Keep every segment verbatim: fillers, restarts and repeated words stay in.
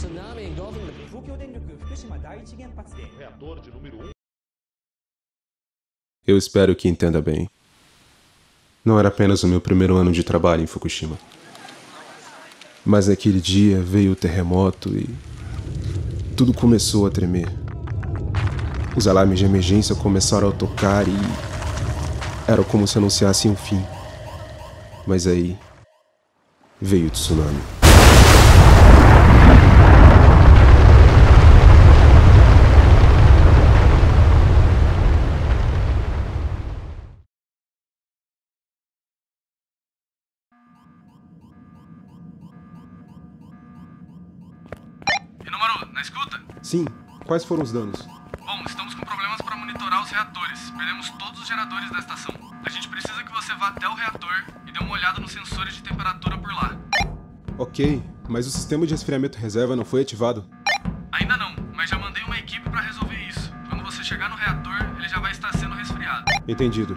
tsunami engulfing the... 東京電力福島第一原発で reator de número um. Eu espero que entenda bem. Não era apenas o meu primeiro ano de trabalho em Fukushima. Mas naquele dia veio o terremoto e tudo começou a tremer. Os alarmes de emergência começaram a tocar e era como se anunciassem um fim. Mas aí veio o tsunami. Hinomaru, na escuta? Sim, quais foram os danos? Bom, estamos com problemas para monitorar os reatores. Perdemos todos os geradores da estação. A gente precisa que você vá até o reator e dê uma olhada nos sensores de temperatura por lá. Ok, mas o sistema de resfriamento reserva não foi ativado? Ainda não, mas já mandei uma equipe para resolver isso. Quando você chegar no reator, ele já vai estar sendo resfriado. Entendido.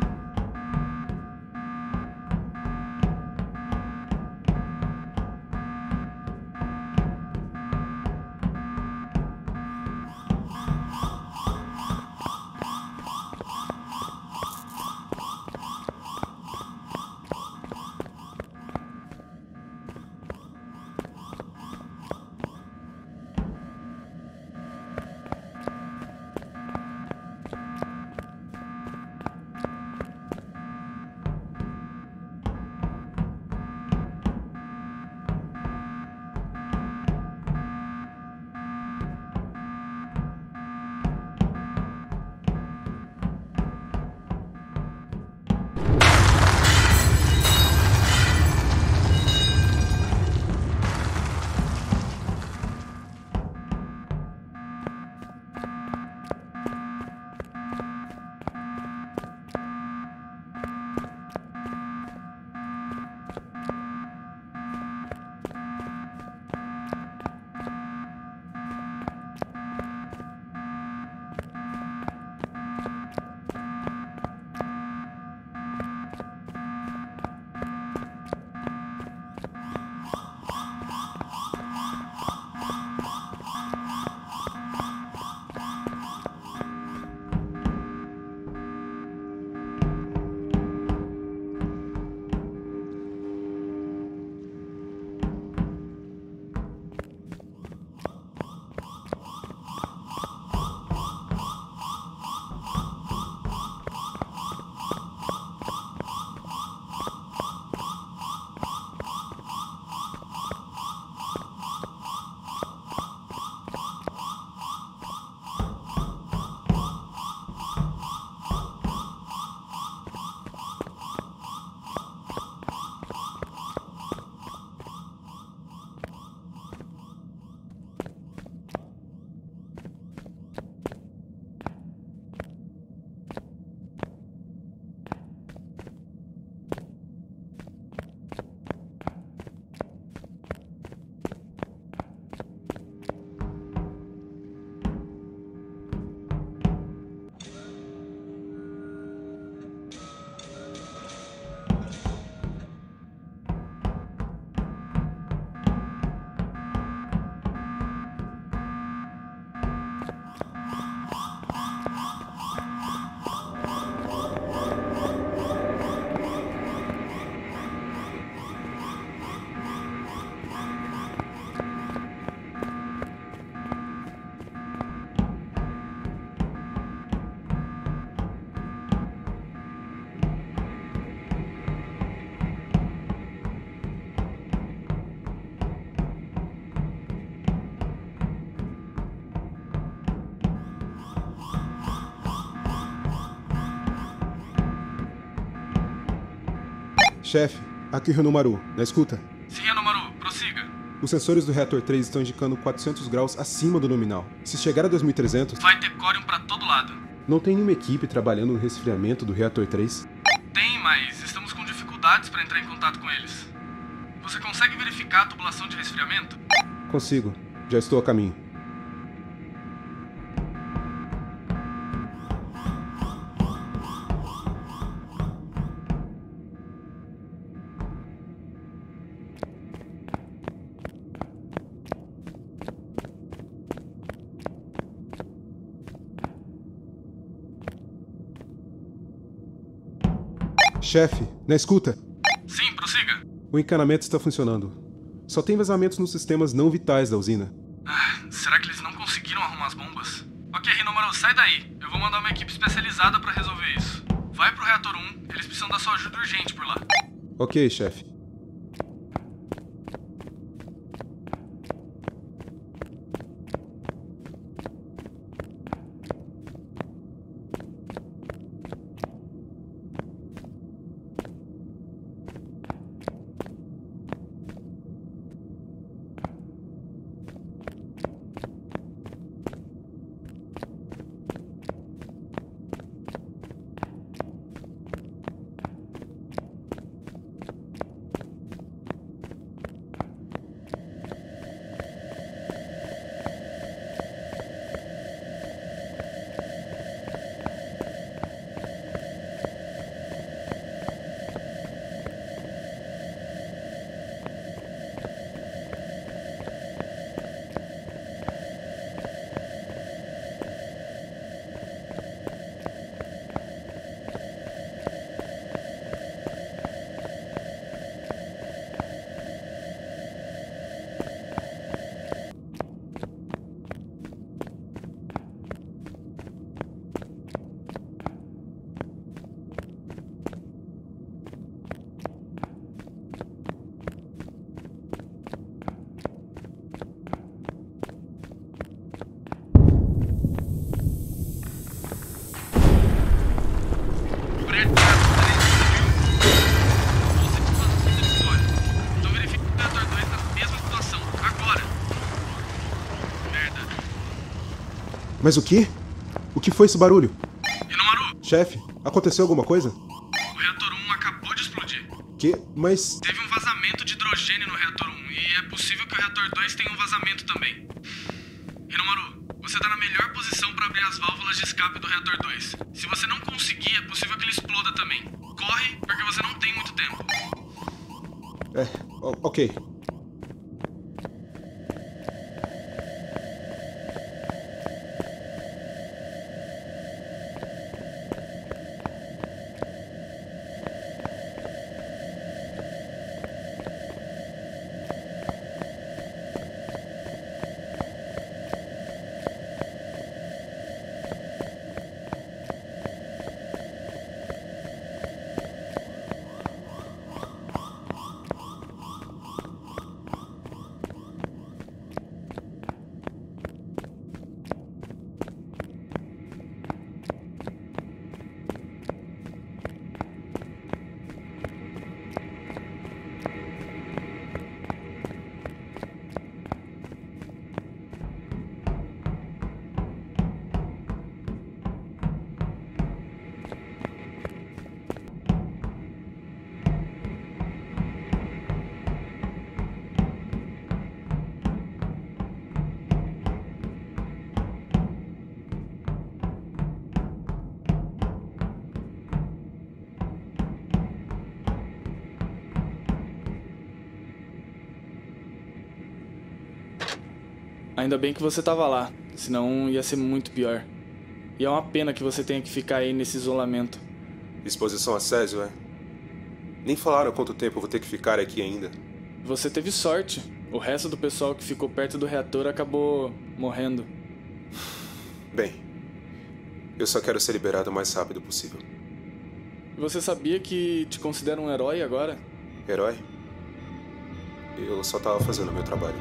Chefe, aqui o Hinomaru, na escuta. Sim, Hinomaru, prossiga. Os sensores do reator três estão indicando quatrocentos graus acima do nominal. Se chegar a dois mil e trezentos... Vai ter córium pra todo lado. Não tem nenhuma equipe trabalhando no resfriamento do reator três? Tem, mas estamos com dificuldades para entrar em contato com eles. Você consegue verificar a tubulação de resfriamento? Consigo. Já estou a caminho. Chefe, na escuta. Sim, prossiga. O encanamento está funcionando. Só tem vazamentos nos sistemas não vitais da usina. Ah, será que eles não conseguiram arrumar as bombas? Ok, Hinomaru, sai daí. Eu vou mandar uma equipe especializada pra resolver isso. Vai pro reator um, eles precisam da sua ajuda urgente por lá. Ok, chefe. Mas o quê? O que foi esse barulho? Hinomaru! Chefe, aconteceu alguma coisa? O reator um acabou de explodir. Que? Mas... Teve um vazamento de hidrogênio no reator um e é possível que o reator dois tenha um vazamento também. Hinomaru, você tá na melhor posição para abrir as válvulas de escape do reator dois. Se você não conseguir, é possível que ele exploda também. Corre, porque você não tem muito tempo. É, ok. Ainda bem que você tava lá, senão ia ser muito pior. E é uma pena que você tenha que ficar aí nesse isolamento. Exposição a césio, é? Nem falaram quanto tempo eu vou ter que ficar aqui ainda. Você teve sorte. O resto do pessoal que ficou perto do reator acabou morrendo. Bem, eu só quero ser liberado o mais rápido possível. Você sabia que te consideram um herói agora? Herói? Eu só tava fazendo o meu trabalho.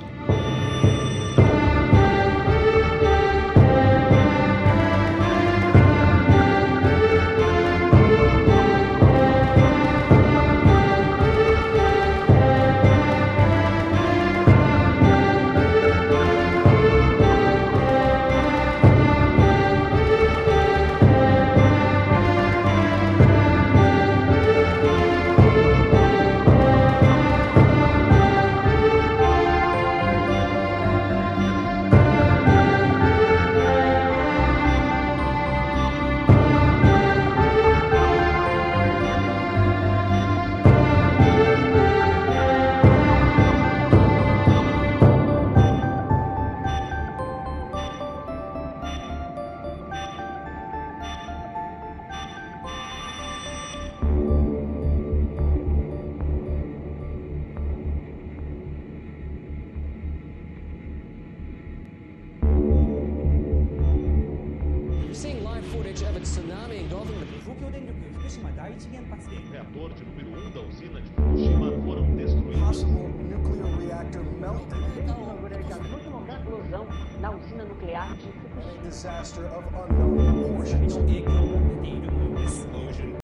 東京電力福島第一原発で reator de número um da usina de Fukushima foram destruídos. Possible nuclear reactor meltdown. Explosão na usina nuclear de Fukushima. Disaster of unknown proportions. Explosion